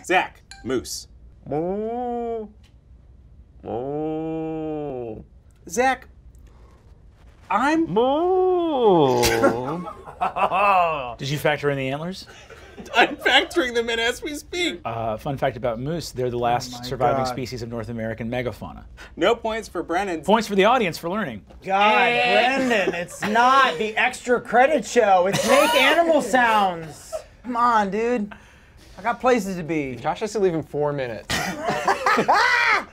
Zach, moose. Moo. Moo. Zach, I'm... Moo. Did you factor in the antlers? I'm factoring them in as we speak. Fun fact about moose, they're the last surviving species of North American megafauna. No points for Brennan. Points for the audience for learning. God, Brendan, it's not the extra credit show. It's make animal sounds. Come on, dude. I got places to be. Josh has to leave in 4 minutes.